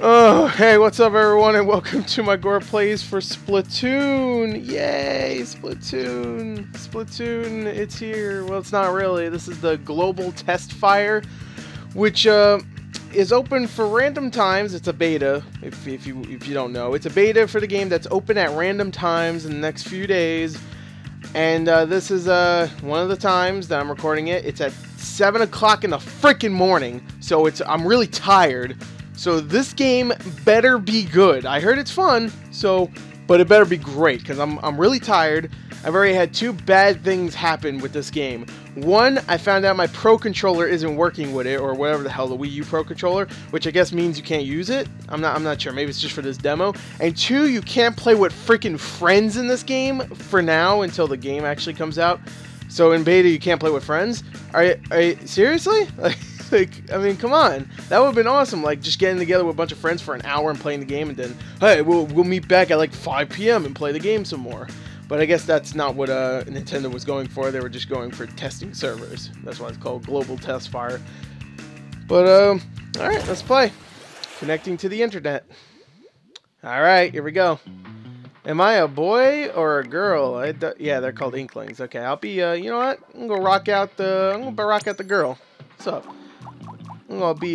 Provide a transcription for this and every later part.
Oh, hey, what's up, everyone, and welcome to my Gore Plays for Splatoon. Yay, Splatoon. Splatoon, it's here. Well, it's not really. This is the global test fire, which is open for random times. It's a beta, if you don't know. It's a beta for the game that's open at random times in the next few days. And this is one of the times that I'm recording it. It's at 7 o'clock in the freaking morning, so I'm really tired. So this game better be good. I heard it's fun, but it better be great, because I'm really tired. I've already had two bad things happen with this game. One, I found out my Pro Controller isn't working with it, or whatever the hell, the Wii U Pro Controller, which I guess means you can't use it. I'm not sure. Maybe it's just for this demo. And two, you can't play with freaking friends in this game for now until the game actually comes out. So in beta, you can't play with friends. Are you seriously? Like, I mean, come on. That would have been awesome. Like, just getting together with a bunch of friends for an hour and playing the game, and then, hey, we'll meet back at like 5 p.m. and play the game some more. But I guess that's not what Nintendo was going for. They were just going for testing servers. That's why it's called Global Test Fire. But, alright, let's play. Connecting to the internet. Alright, here we go. Am I a boy or a girl? Yeah, they're called Inklings. Okay, I'll be, you know what? I'm gonna rock out the girl. What's up? I'm gonna be,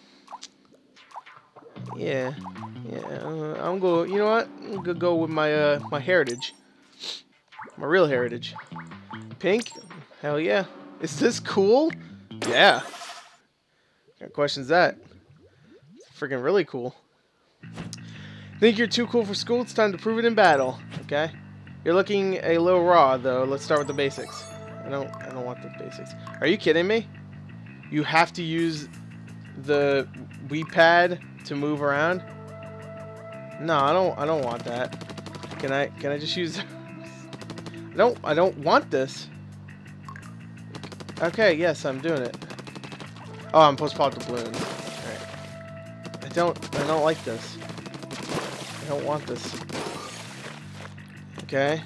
yeah, I'm gonna, you know what? I'm gonna go with my, my heritage. My real heritage. Pink? Hell yeah. Is this cool? Yeah. What kind of question's that? It's freaking really cool. Think you're too cool for school? It's time to prove it in battle. Okay. You're looking a little raw, though. Let's start with the basics. I don't want the basics. Are you kidding me? You have to use the Wii pad to move around? No, I don't want that. Can I just use I don't want this. Okay, yes, I'm doing it. Oh, I'm supposed to pop the balloon. Alright. I don't like this. I don't want this. Okay.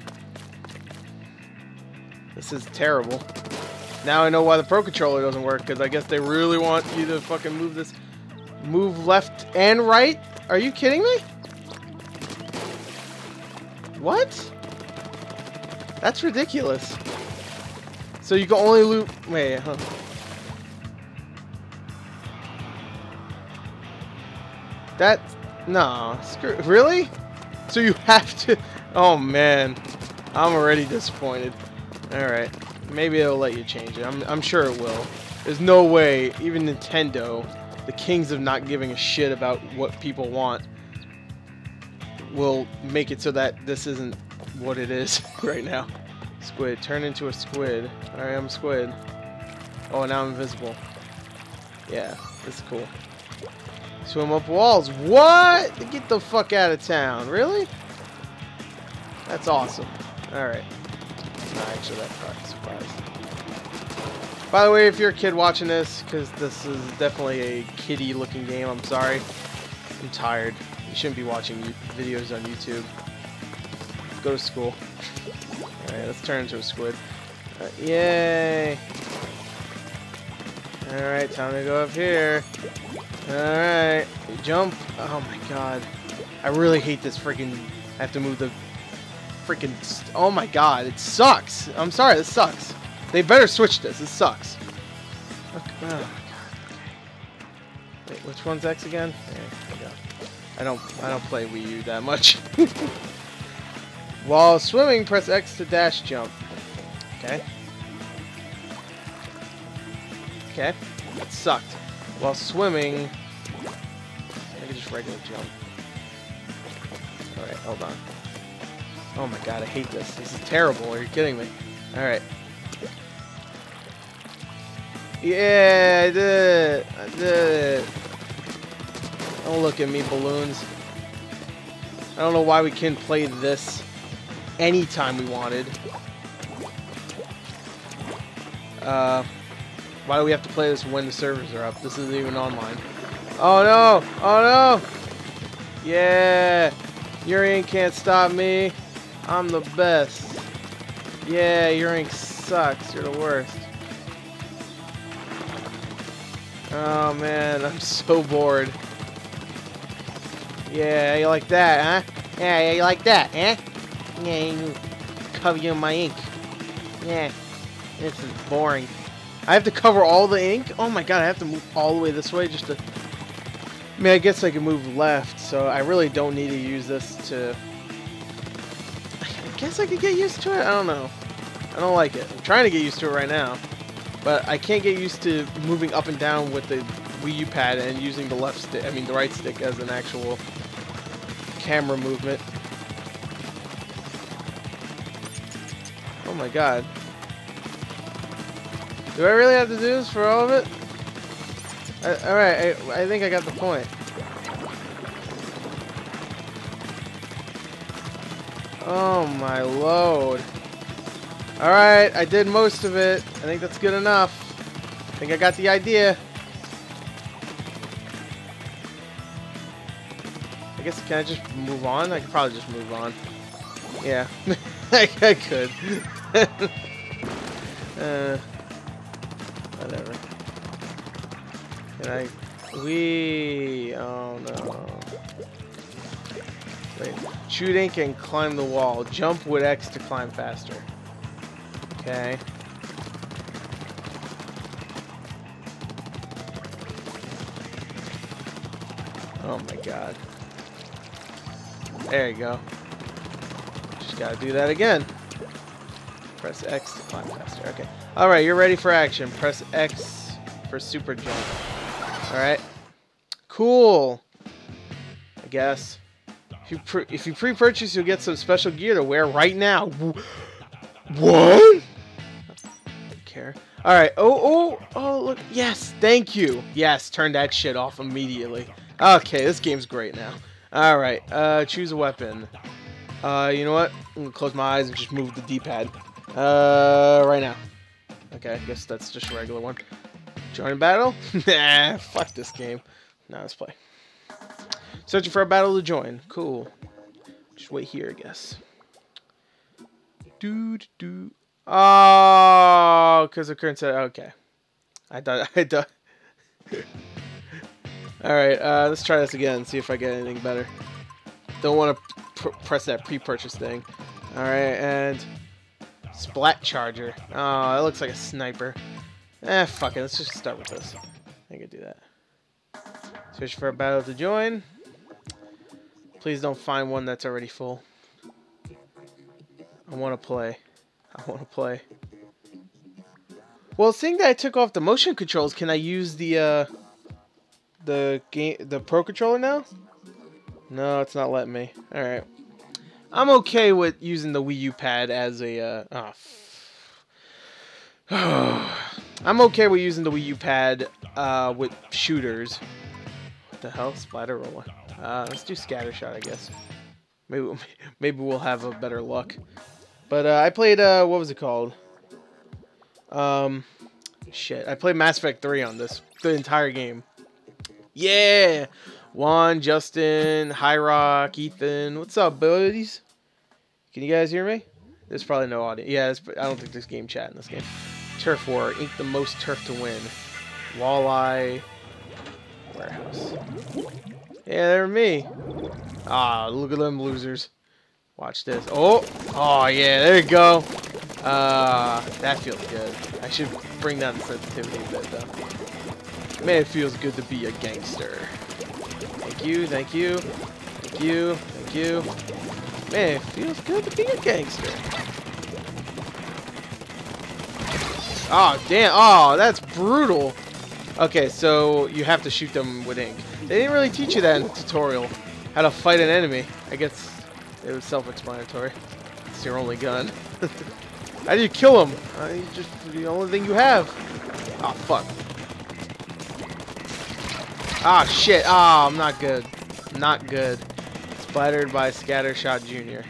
This is terrible. Now I know why the Pro Controller doesn't work, because I guess they really want you to fucking move left and right? Are you kidding me? What? That's ridiculous. So you can only loot... Wait, huh? No. Screw... Really? So you have to... Oh, man. I'm already disappointed. Alright. Maybe it'll let you change it. I'm sure it will. There's no way, even Nintendo, the kings of not giving a shit about what people want, will make it so that this isn't what it is right now. Squid. Turn into a squid. Alright, I'm a squid. Oh, now I'm invisible. Yeah, this is cool. Swim up walls. What? Get the fuck out of town. Really? That's awesome. Alright. Actually, that's not a surprise. By the way, if you're a kid watching this, because this is definitely a kiddie-looking game, I'm sorry. I'm tired. You shouldn't be watching videos on YouTube. Go to school. Alright, let's turn into a squid. Yay! Alright, time to go up here. Alright, jump. Oh my god. I really hate this freaking... I have to move the... freaking... Oh my god, it sucks. I'm sorry, this sucks. They better switch this. This sucks. Okay. Oh my god. Wait, which one's X again? There we go. I don't play Wii U that much. While swimming, press X to dash jump. Okay. Okay. That sucked. While swimming, I can just regular jump. Alright, hold on. Oh my god, I hate this. This is terrible. Are you kidding me? Alright. Yeah, I did it. I did it. Don't look at me, balloons. I don't know why we can't play this anytime we wanted. Why do we have to play this when the servers are up? This isn't even online. Oh no! Oh no! Yeah! Urian can't stop me. I'm the best. Yeah, Urian sucks. You're the worst. Oh man, I'm so bored. Yeah, you like that, huh? Yeah, you like that, eh? Yeah, you cover you in my ink. Yeah, this is boring. I have to cover all the ink? Oh my god, I have to move all the way this way just to... I mean, I guess I can move left, so I really don't need to use this to... I guess I could get used to it? I don't know. I don't like it. I'm trying to get used to it right now. But I can't get used to moving up and down with the Wii U pad and using the left stick, I mean the right stick as an actual camera movement. Oh my god. Do I really have to do this for all of it? Alright, I think I got the point. Oh my lord. Alright, I did most of it. I think that's good enough. I think I got the idea. I guess, can I just move on? I could probably just move on. Yeah, I could. Whatever. Can I... Oh no. Wait. Shoot ink and climb the wall. Jump with X to climb faster. Okay. Oh my god. There you go. Just gotta do that again. Press X to climb faster. Okay. Alright, you're ready for action. Press X for super jump. Alright. Cool. I guess. If you pre-purchase, you'll get some special gear to wear right now. What? Don't care. Alright. Oh, look. Yes, thank you. Yes, turn that shit off immediately. Okay, this game's great now. Alright, choose a weapon. You know what? I'm gonna close my eyes and just move the D-pad. Right now. Okay, I guess that's just a regular one. Join battle? Nah, fuck this game. Now let's play. Searching for a battle to join. Cool. Just wait here, I guess. Oh, because the current set. Okay. I thought. Alright, let's try this again. See if I get anything better. Don't want to press that pre-purchase thing. Alright, and Splat Charger. Oh, that looks like a sniper. Fuck it. Let's just start with this. I can do that. Search for a battle to join. Please don't find one that's already full. I want to play. I want to play. Well, seeing that I took off the motion controls, can I use the Pro Controller now? No, it's not letting me. All right. I'm okay with using the Wii U pad as a I'm okay with using the Wii U pad with shooters. What the hell? Splatter roller. Let's do scatter shot, I guess. Maybe we'll have a better luck. But I played what was it called? Shit. I played Mass Effect 3 on this the entire game. Yeah. Juan, Justin, High Rock, Ethan. What's up, buddies? Can you guys hear me? There's probably no audio. Yeah, I don't think there's game chat in this game. Turf War. Ink the most turf to win. Walleye. Warehouse. Yeah, they're me. Ah, look at them losers. Watch this. Oh, yeah, there you go. That feels good. I should bring down the sensitivity a bit, though. Man, it feels good to be a gangster. Thank you, thank you, thank you, thank you. Man, it feels good to be a gangster. Oh, damn. Oh, that's brutal. Okay, so you have to shoot them with ink. They didn't really teach you that in the tutorial. How to fight an enemy. I guess it was self-explanatory. It's your only gun. How do you kill him? Just the only thing you have. Oh, fuck. Ah, shit. Ah, I'm not good. Not good. Splattered by Scattershot Jr.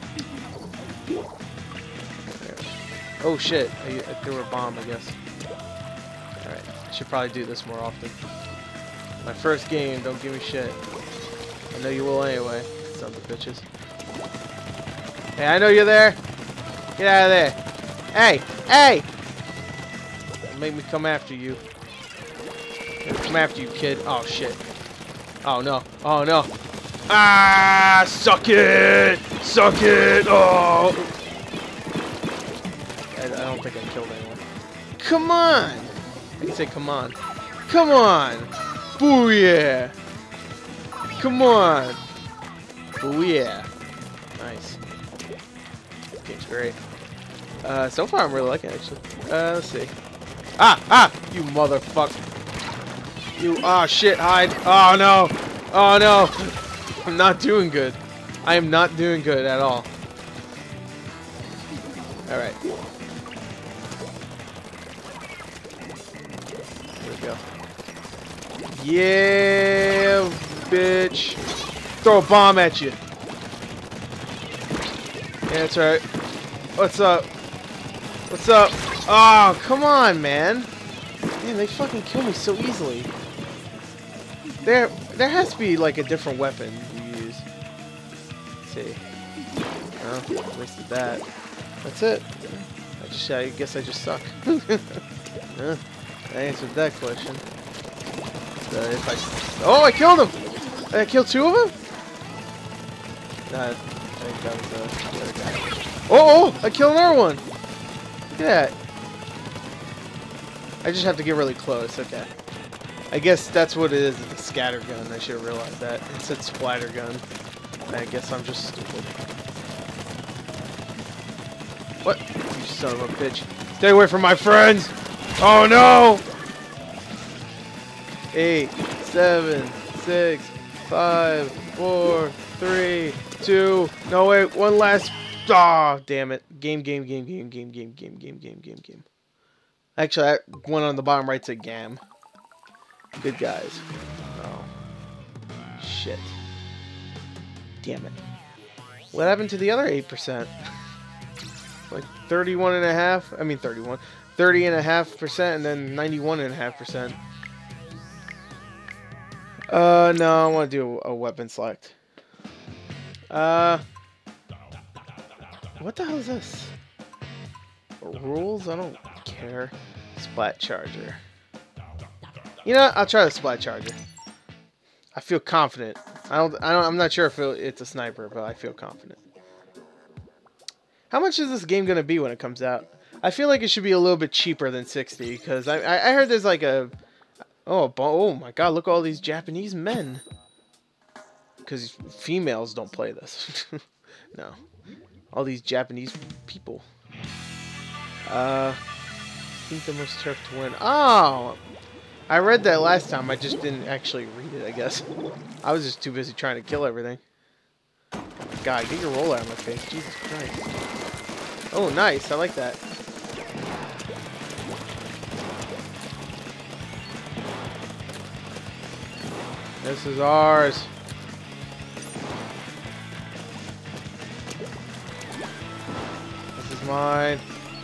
Oh, shit. I threw a bomb, I guess. Alright. I should probably do this more often. My first game. Don't give me shit. I know you will anyway. Sons of bitches. Hey, I know you're there. Get out of there. Hey! Hey! Don't make me come after you. Come after you, kid. Oh, shit. Oh, no. Oh, no. Ah, suck it! Suck it! Oh! I don't think I killed anyone. Come on! I can say come on. Come on! Booyah! Come on! Booyah! Nice. This game's great. So far I'm really liking it, actually. Let's see. Ah! You motherfucker! You, oh shit, hide! Oh no! Oh no! I'm not doing good. I am not doing good at all. Alright. There we go. Yeah, bitch. Throw a bomb at you. Yeah, that's right. What's up? What's up? Oh, come on, man. Man, they fucking kill me so easily. There has to be like a different weapon you use. Let's see. Oh, wasted that. That's it. I guess I just suck. I answered that question. Oh, I killed him! I killed two of them? Nah, I think that was the other guy. Oh, I killed another one! Look at that. I just have to get really close, okay. I guess that's what it is, it's a scatter gun. I should have realized that. It said splatter gun. I guess I'm just stupid. What? You son of a bitch. Stay away from my friends! Oh no! 8, 7, 6, 5, 4, 3, 2. No, wait, one last. Ah, oh, damn it. Game. Actually, that one on the bottom right said GAM. Good guys. Oh. Shit. Damn it. What happened to the other 8%? Like 31.5%. I mean 31. 30.5% and then 91.5%. No, I want to do a weapon select. What the hell is this? Rules? I don't care. Splat charger. You know, I'll try the splat charger. I feel confident. I'm not sure if it's a sniper, but I feel confident. How much is this game gonna be when it comes out? I feel like it should be a little bit cheaper than 60 because I heard there's like a oh my god, look at all these Japanese men. Because females don't play this. No, all these Japanese people. Think the most turf to win. Oh. I read that last time, I just didn't actually read it, I guess. I was just too busy trying to kill everything. God, get your roll out of my face. Jesus Christ. Oh, nice. I like that. This is ours. This is mine.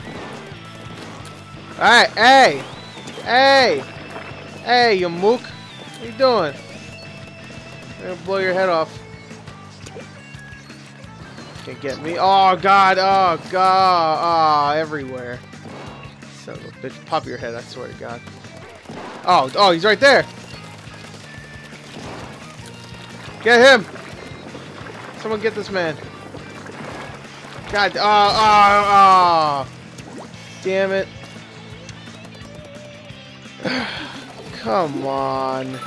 Alright, hey! Hey! Hey, you mook! What are you doing? I'm gonna blow your head off. Can't get me. Oh god! Oh god! Oh, everywhere. Son of a bitch! Pop your head! I swear to God. Oh! He's right there. Get him! Someone get this man. God! Oh! Damn it! Come on.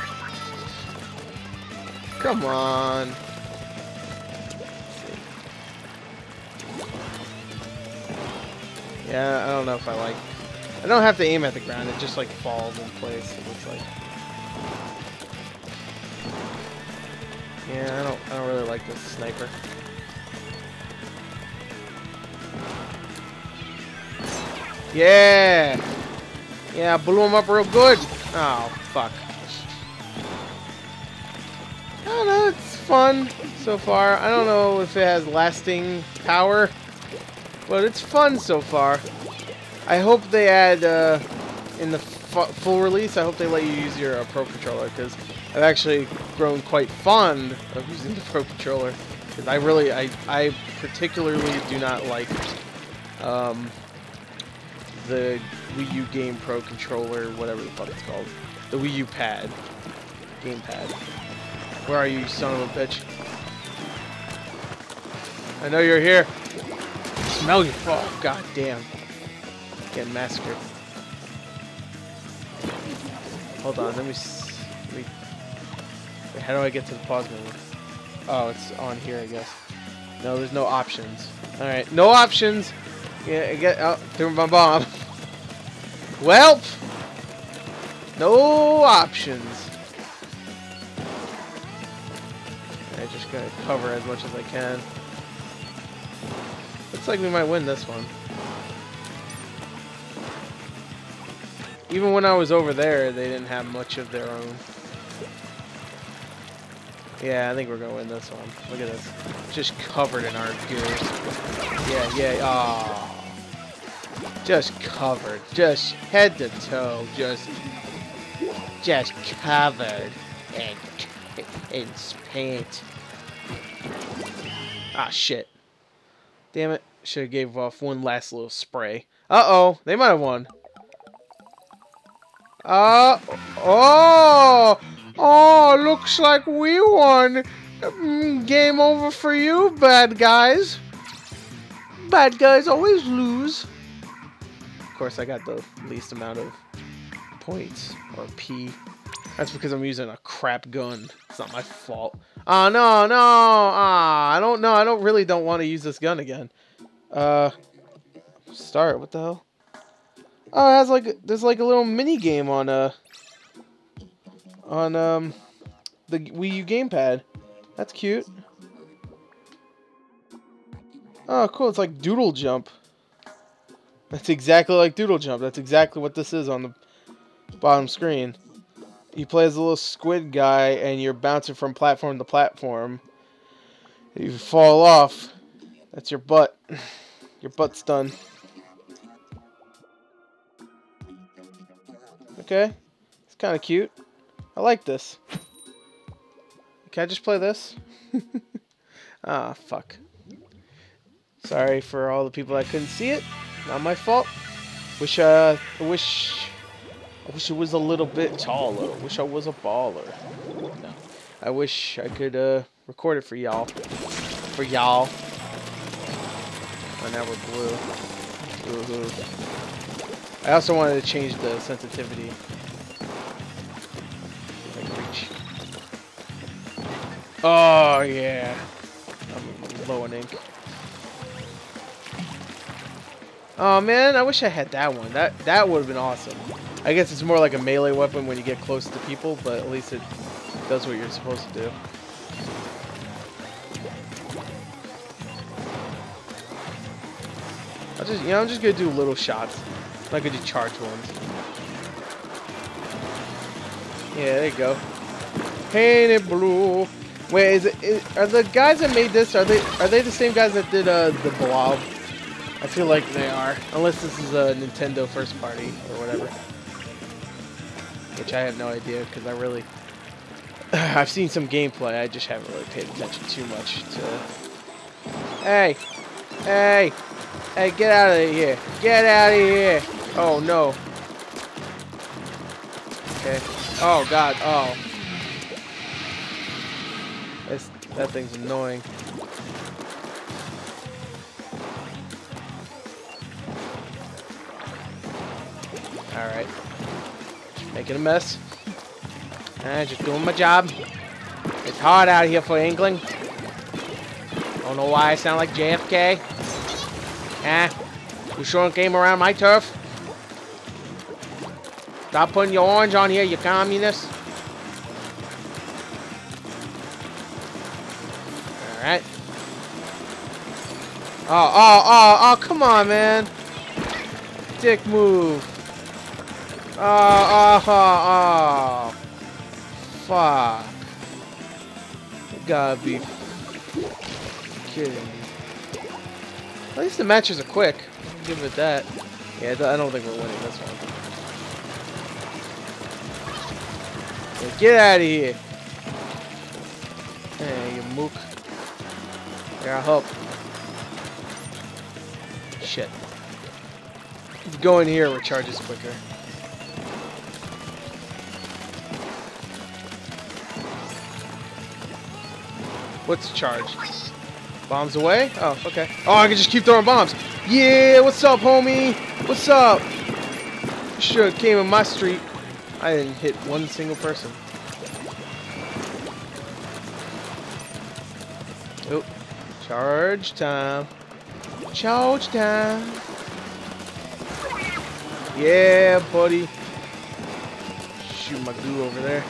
Come on. Yeah, I don't know if I like. I don't have to aim at the ground. It just like falls in place. It looks like. Yeah, I don't really like this sniper. Yeah. Yeah, I blew him up real good. Oh, fuck. I don't know, it's fun so far. I don't know if it has lasting power, but it's fun so far. I hope they add, in the full release, I hope they let you use your Pro Controller, because I've actually grown quite fond of using the Pro Controller. Because I particularly do not like, the Wii U Game Pro Controller, whatever the fuck it's called. The Wii U Pad. Gamepad. Where are you, son of a bitch? I know you're here. Smell you. Oh, god damn. Getting massacred. Hold on, let me... Wait, how do I get to the pause menu? Oh, it's on here, I guess. No, there's no options. Alright, no options. Yeah, I get out through my bomb. Welp! No options. I just gotta cover as much as I can. Looks like we might win this one. Even when I was over there, they didn't have much of their own. Yeah, I think we're gonna win this one. Look at this. Just covered in our gears. Yeah, yeah, oh. Just covered. Just head to toe. Just covered in paint. Ah, shit. Damn it. Should have gave off one last little spray. Uh-oh. They might have won. Oh, looks like we won. Game over for you, bad guys. Bad guys always lose. Of course, I got the least amount of points, or P. That's because I'm using a crap gun. It's not my fault. Oh, no, no. I don't know. I really don't want to use this gun again. Start. What the hell? Oh, it has like, there's like a little mini game on the Wii U gamepad. That's cute. Oh, cool. It's like Doodle Jump. That's exactly like Doodle Jump. That's exactly what this is on the bottom screen. You play as a little squid guy, and you're bouncing from platform to platform. If you fall off, that's your butt. Your butt's done. Okay. It's kind of cute. I like this. Can I just play this? Ah, fuck. Sorry for all the people that couldn't see it. Not my fault. I wish it was a little bit taller. Wish I was a baller. No. I wish I could record it for y'all. For y'all. Oh, now we're blue. Woohoo. I also wanted to change the sensitivity. Reach. Oh yeah. I'm low on ink. Oh man, I wish I had that one. That would have been awesome. I guess it's more like a melee weapon when you get close to people, but at least it does what you're supposed to do. I'm just gonna do little shots. I'm not gonna do charge ones. Yeah, there you go. Painted blue. Wait, are the guys that made this? Are they the same guys that did the Blob? I feel like they are, unless this is a Nintendo first party or whatever. Which I have no idea because I've seen some gameplay. I just haven't really paid attention too much to. Hey, hey, hey! Get out of here! Get out of here! Oh no. Okay. Oh god. Oh. That thing's annoying. Alright. Making a mess. Just doing my job. It's hard out here for England. Don't know why I sound like JFK. You sure came around my turf? Stop putting your orange on here, you communist. Alright. Oh, come on, man. Dick move. Oh. Fuck. You gotta be kidding me. At least the matches are quick. I'll give it that. Yeah, I don't think we're winning this one. Yeah, get out of here. Hey, you mook. Here, I'll help. Shit. Go in here, recharges quicker. What's charged? Bombs away? Oh, okay. Oh, I can just keep throwing bombs. Yeah, what's up, homie? What's up? You should have came in my street. I didn't hit one single person. Oh, charge time. Charge time. Yeah, buddy. Shoot my goo over there.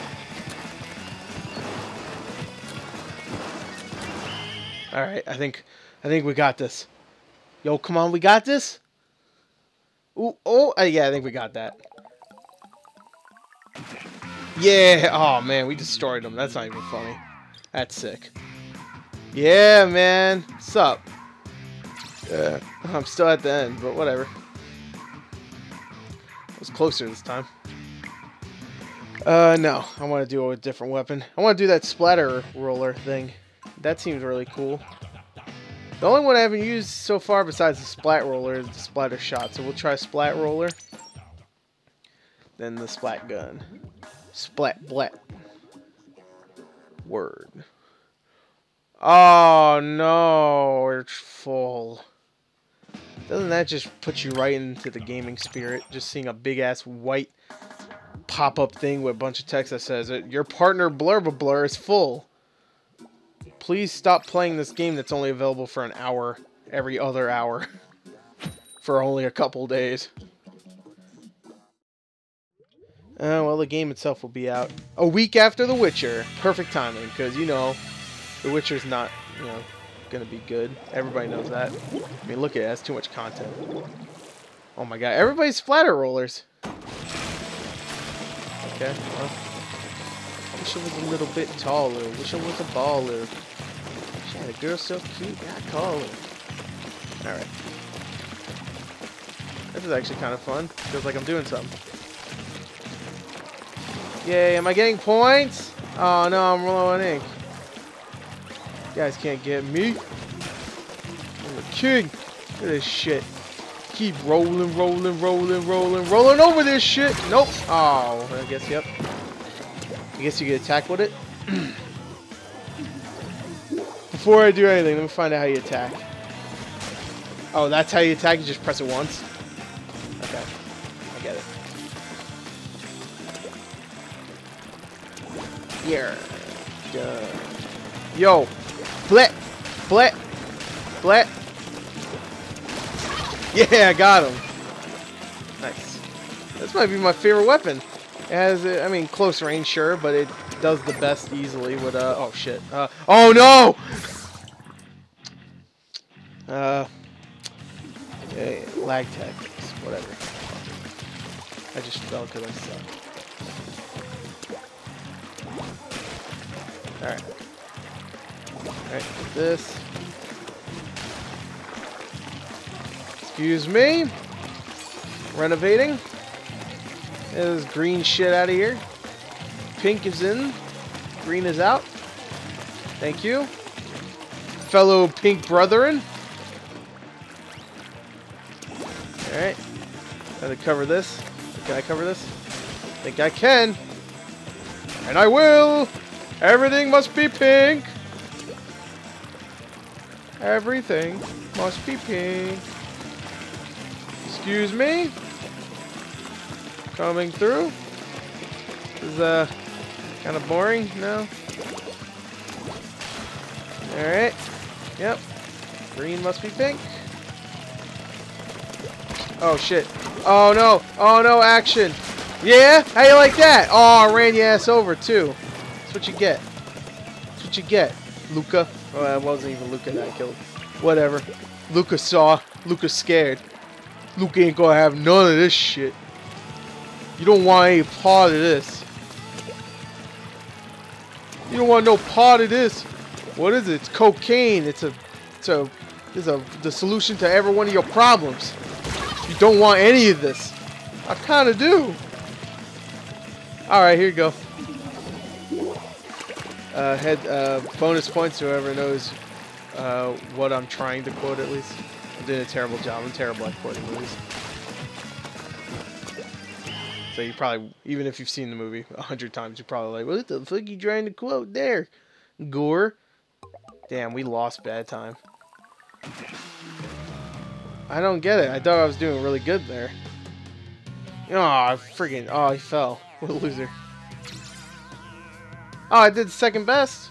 All right, I think we got this. Yo, come on, we got this. Ooh, oh, yeah, I think we got that. Yeah. Oh man, we destroyed them. That's not even funny. That's sick. Yeah, man. What's up? I'm still at the end, but whatever. I was closer this time. No. I want to do it with a different weapon. I want to do that splatter roller thing. That seems really cool. The only one I haven't used so far besides the splat roller is the splatter shot. So we'll try splat roller. Then the splat gun. Splat blat. Word. Oh no, it's full. Doesn't that just put you right into the gaming spirit? Just seeing a big ass white pop-up thing with a bunch of text that says, your partner blur blur is full. Please stop playing this game that's only available for an hour every other hour for only a couple days. Well, the game itself will be out a week after The Witcher. Perfect timing, because, you know, The Witcher's not, you know, going to be good. Everybody knows that. I mean, look at it. It has too much content. Oh, my God. Everybody's splatter rollers. Okay, well. Wish I was a little bit taller. Wish I was a baller. She had a girl so cute, I call her. Alright. This is actually kind of fun. Feels like I'm doing something. Yay, am I getting points? Oh no, I'm low on ink. You guys can't get me. I'm the king. Look at this shit. Keep rolling, rolling, rolling, rolling, rolling over this shit. Nope. Oh, I guess, yep. I guess you get attacked with it. Before I do anything, let me find out how you attack. Oh, that's how you attack? You just press it once? Okay. I get it. Here. Yo. Blet. Blet. Blet. Yeah, I got him. Nice. This might be my favorite weapon. It has, I mean, close range, sure, but it does the best easily with, oh shit. Oh no! Yeah, lag tactics, whatever. I just fell because I suck. Alright. Alright, get this. Excuse me. Renovating. Get this green shit out of here. Pink is in. Green is out. Thank you. Fellow pink brethren. Alright. Gotta cover this. Can I cover this? I think I can. And I will! Everything must be pink! Everything must be pink. Excuse me? Coming through? This is, kind of boring? No? Alright. Yep. Green must be pink. Oh, shit. Oh, no. Oh, no, action. Yeah? How you like that? Oh, I ran your ass over, too. That's what you get. That's what you get, Luca. Oh, that wasn't even Luca that I killed. Whatever. Luca saw. Luca's scared. Luca ain't gonna have none of this shit. You don't want any part of this. You don't want no part of this. What is it? It's cocaine. It's the solution to every one of your problems. You don't want any of this. I kind of do. Alright, here you go. Bonus points to whoever knows what I'm trying to quote, at least. I'm doing a terrible job. I'm terrible at quoting movies. So you probably, even if you've seen the movie 100 times, you're probably like, what the fuck are you trying to quote there? Gore. Damn, we lost bad time. I don't get it. I thought I was doing really good there. Oh, freaking. Oh, he fell. What a loser. Oh, I did second best.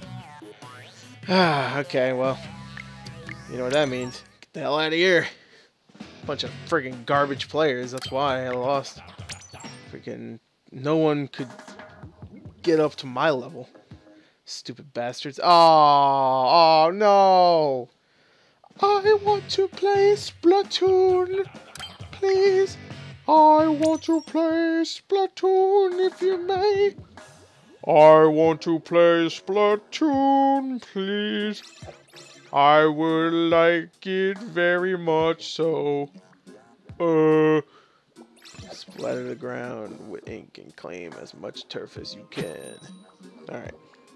Ah, okay, well. You know what that means. Get the hell out of here. Bunch of freaking garbage players. That's why I lost. Freaking. No one could get up to my level. Stupid bastards. Oh, no. I want to play Splatoon. Please. I want to play Splatoon if you may. I want to play Splatoon, please. I would like it very much so. Splatter the ground with ink and claim as much turf as you can. Alright.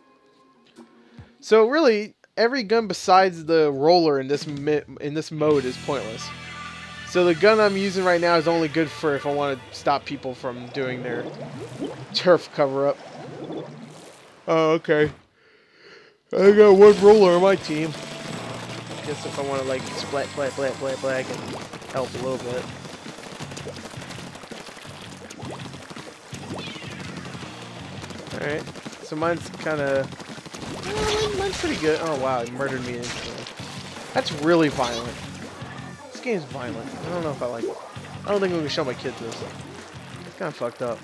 So really, every gun besides the roller in this mode is pointless. So the gun I'm using right now is only good for if I want to stop people from doing their turf cover-up. Oh, okay. I got one roller on my team. Guess if I want to like splat, I can help a little bit. Alright, so mine's kind of... mine's pretty good. Oh wow, he murdered me instantly. That's really violent. This game's violent. I don't know if I like it. I don't think I'm going to show my kids this. It's kind of fucked up.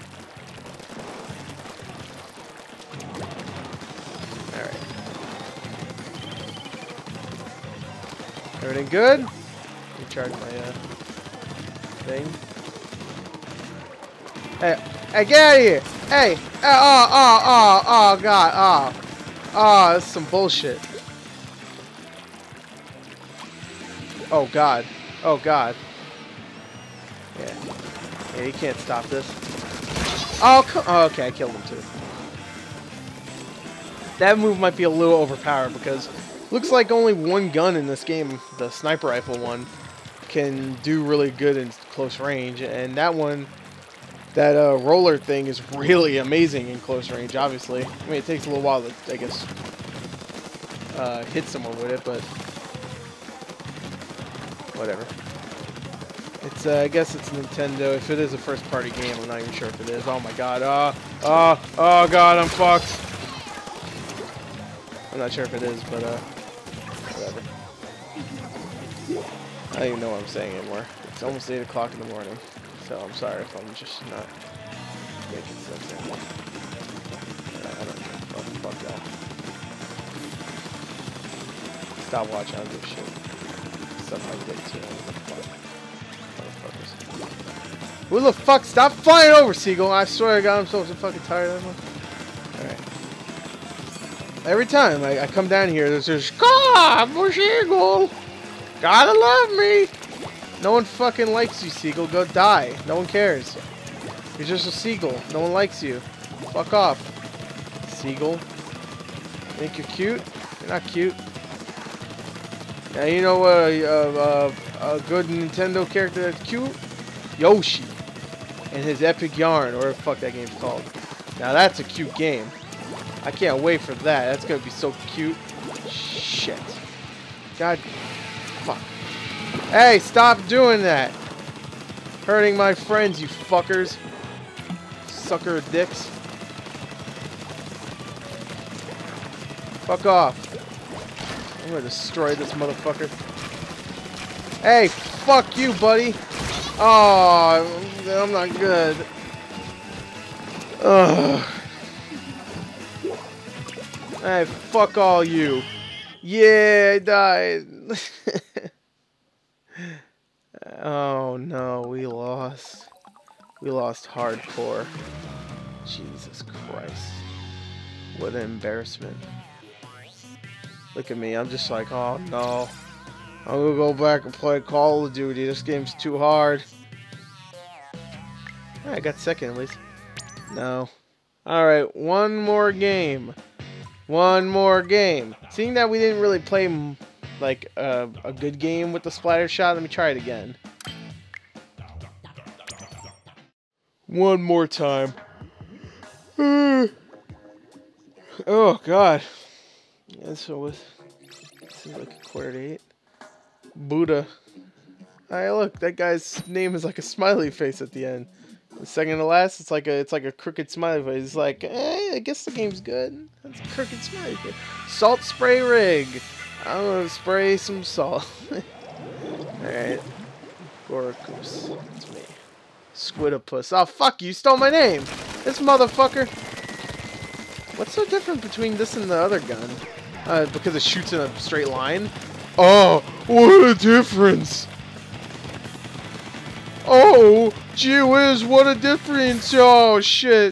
Alright. Everything good? Recharge my thing. Hey, get out of here! Hey! Oh, God, oh, that's some bullshit. Oh, God. Oh, God. Yeah, you can't stop this. Oh, okay, I killed him, too. That move might be a little overpowered, because looks like only one gun in this game, the sniper rifle one, can do really good in close range, and that one... That roller thing is really amazing in close range, obviously. I mean, it takes a little while to, I guess, hit someone with it, but whatever. It's, I guess it's Nintendo. If it is a first-party game, I'm not even sure if it is. Oh my God! Oh God! I'm fucked. I'm not sure if it is, but whatever. I don't even know what I'm saying anymore. It's almost 8 o'clock in the morning. So I'm sorry if I'm just not making sense anymore. I don't know. Fuck y'all. Stop watching. I don't give a shit. Stuff like that too. Motherfuckers. Who the fuck? Stop flying over, Seagull! I swear to God, I'm so fucking tired of them. Alright. Every time I come down here, there's this Seagull! Gotta love me! No one fucking likes you, Seagull. Go die. No one cares. You're just a seagull. No one likes you. Fuck off, Seagull. Think you're cute? You're not cute. Now you know what a good Nintendo character that's cute? Yoshi. And his Epic Yarn, or what the fuck that game's called. Now that's a cute game. I can't wait for that. That's gonna be so cute. Shit. God. Fuck. Hey, stop doing that! Hurting my friends, you fuckers. Sucker dicks. Fuck off. I'm gonna destroy this motherfucker. Hey, fuck you, buddy! Oh, I'm not good. Ugh. Hey, fuck all you. Yeah, I died. Oh no, we lost. We lost hardcore. Jesus Christ. What an embarrassment. Look at me, I'm just like, oh no. I'm gonna go back and play Call of Duty. This game's too hard. I got second at least. No. Alright, one more game. One more game. Seeing that we didn't really play like a good game with the splatter shot, let me try it again. One more time. Oh God. And so with this is like a quarter to 8. Buddha. Hey, look, that guy's name is like a smiley face at the end. The second to last, it's like a crooked smiley face. It's like, I guess the game's good. That's a crooked smiley face. Salt spray rig. I'm gonna spray some salt. Alright. Gorakus. That's me. Squidopus. Oh, fuck you. Stole my name. This motherfucker. What's so different between this and the other gun? Because it shoots in a straight line? Oh, what a difference. Oh, gee whiz, what a difference. Oh, shit.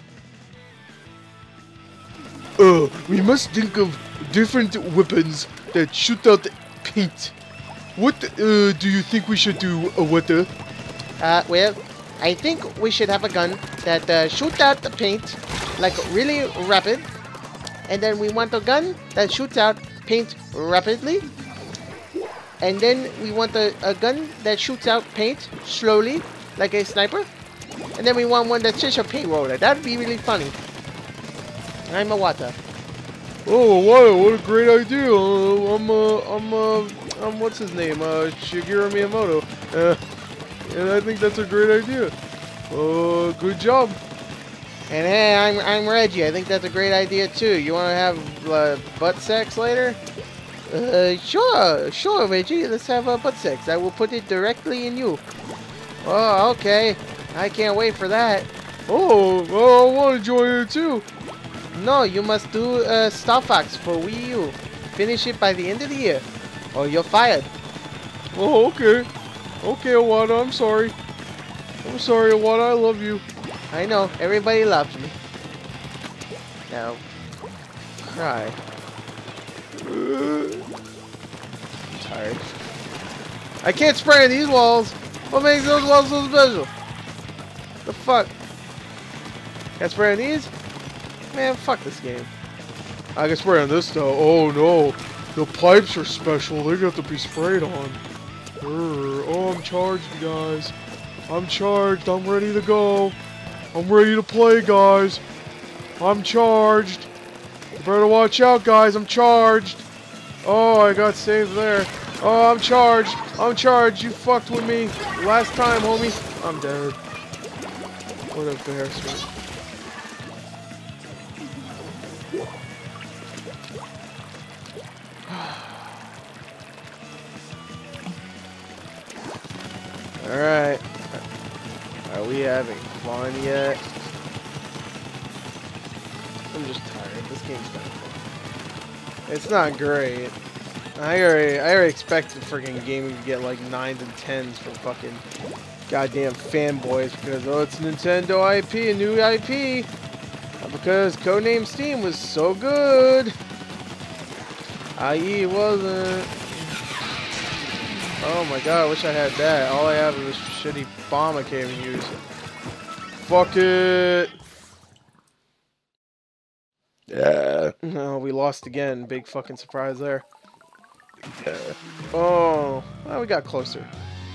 We must think of different weapons that shoot out paint. What do you think we should do, Weta? Well, I think we should have a gun that shoots out the paint, like, really rapid. And then we want a gun that shoots out paint rapidly. And then we want a gun that shoots out paint slowly, like a sniper. And then we want one that's just a paint roller. That'd be really funny. I'm a Wata. Oh, wow, what a great idea. I'm what's his name? Shigeru Miyamoto. And I think that's a great idea. Good job. And hey, I'm Reggie. I think that's a great idea too. You want to have butt sex later? Sure, Reggie. Let's have butt sex. I will put it directly in you. Oh, okay. I can't wait for that. Oh, I want to join it too. No, you must do Star Fox for Wii U. Finish it by the end of the year, or you're fired. Oh, okay. Okay, Iwata, I'm sorry. I'm sorry, Iwata, I love you. I know, everybody loves me. Now, cry. I'm tired. I can't spray on these walls. What makes those walls so special? The fuck? Can't spray on these? Man, fuck this game. I can spray on this though. Oh no. The pipes are special. They got to be sprayed on. Oh, I'm charged, guys. I'm charged. I'm ready to go. I'm ready to play, guys. I'm charged. You better watch out, guys. I'm charged. Oh, I got saved there. Oh, I'm charged. I'm charged. You fucked with me last time, homie. I'm dead. What a embarrassment. Alright. Are we having fun yet? I'm just tired. This game's kind of fun. It's not great. I already expected freaking gaming to get like 9s and 10s from fucking goddamn fanboys because, oh, it's Nintendo IP, a new IP. Because Codename Steam was so good. IE wasn't. Oh my god, I wish I had that. All I have is this shitty bomb I can't even use. Fuck it. Yeah. No, we lost again. Big fucking surprise there. Oh, well, we got closer.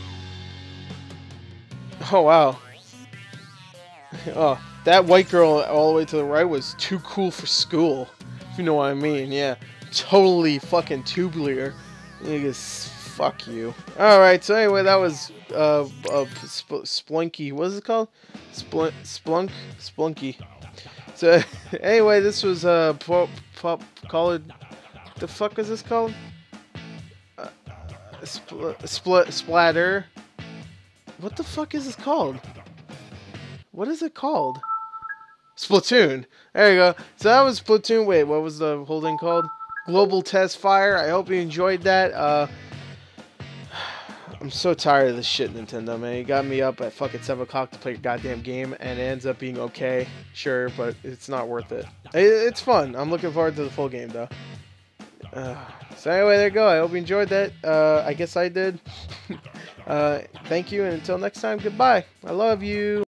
Oh, wow. Oh, that white girl all the way to the right was too cool for school. If you know what I mean. Yeah. Totally fucking tubular. Niggas. Fuck you. Alright, so anyway, that was Splunky. What is it called? Splunky. So anyway, this was called. The fuck is this called? Splatter. What the fuck is this called? What is it called? Splatoon. There you go. So that was Splatoon. Wait, what was the whole thing called? Global Test Fire. I hope you enjoyed that. I'm so tired of this shit, Nintendo, man. You got me up at fucking 7 o'clock to play a goddamn game, and it ends up being okay, sure, but it's not worth it. It's fun. I'm looking forward to the full game, though. So anyway, there you go. I hope you enjoyed that. I guess I did. Thank you, and until next time, goodbye. I love you.